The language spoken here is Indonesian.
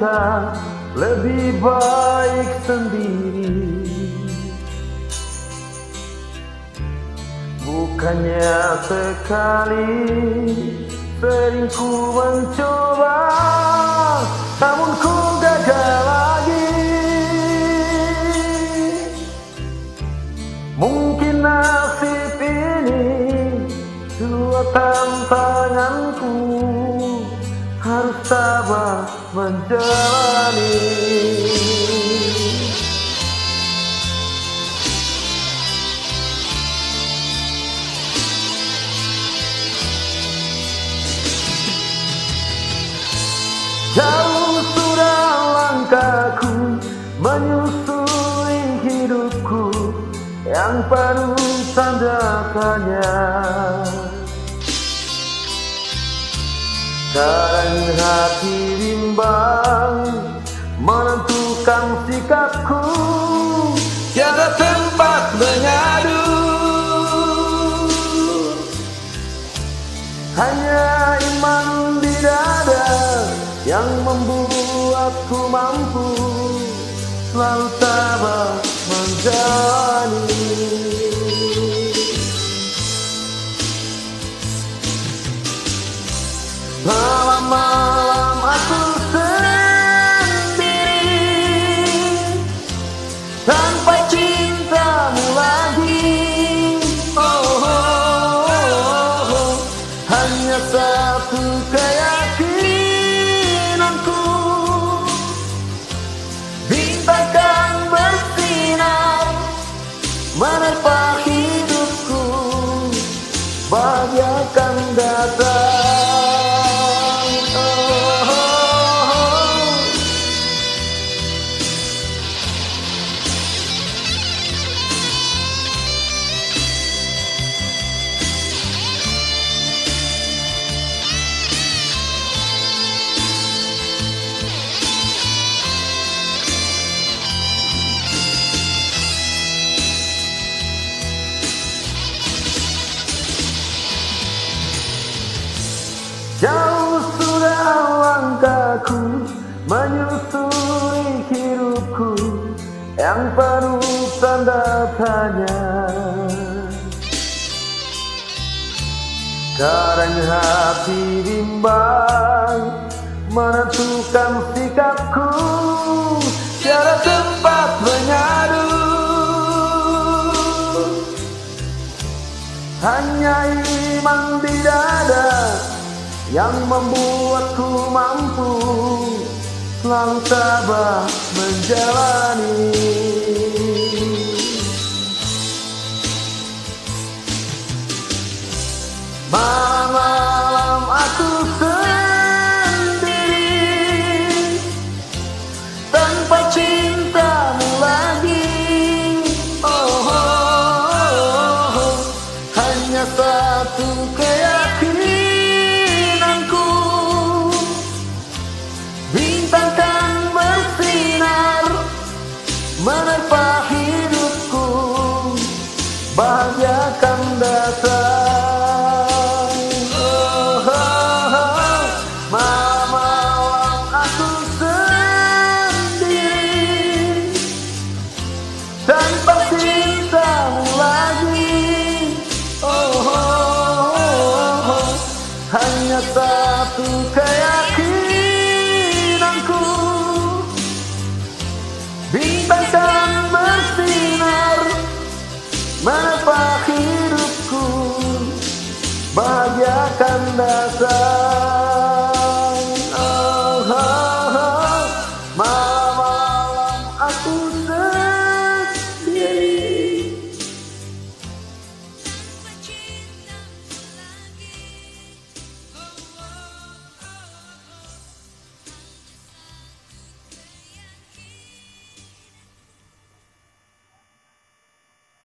melangkah lebih baik sendiri. Bukannya sekali sering ku mencoba, namun ku gagal lagi. Mungkin nasib ini dua tantanganku, harus sabar menjalani. Jauh sudah langkahku menyusuri hidupku yang penuh tanda tanya. Kadang hati bimbang menentukan sikapku, tiada tempat mengadu. Hanya iman di dada yang membuatku mampu selalu sabar menjalani. Malam-malam aku sendiri tanpa cintamu lagi. Hanya satu keyakinanku, bintang kan bersinar menerpa hidupku, bahagia akan datang. Jauh sudah langkahku menyusuri hidupku yang penuh tanda tanya. Kadang hati bimbang menentukan sikapku, tiada tempat mengadu. Hanya iman di dada yang membuatku mampu selalu sabar menjalani. Malam-malam aku sendiri tanpa cintamu lagi. Hanya satu keyakinanku, bintang kan bersinar menerpa hidupku, bahagia akan datang. Malam-malam aku sendiri tanpa cintamu lagi. Hanya satu keyakinanku, bintang kan bersinar menerpa hidupku, bahagia akan datang. Malam-malam aku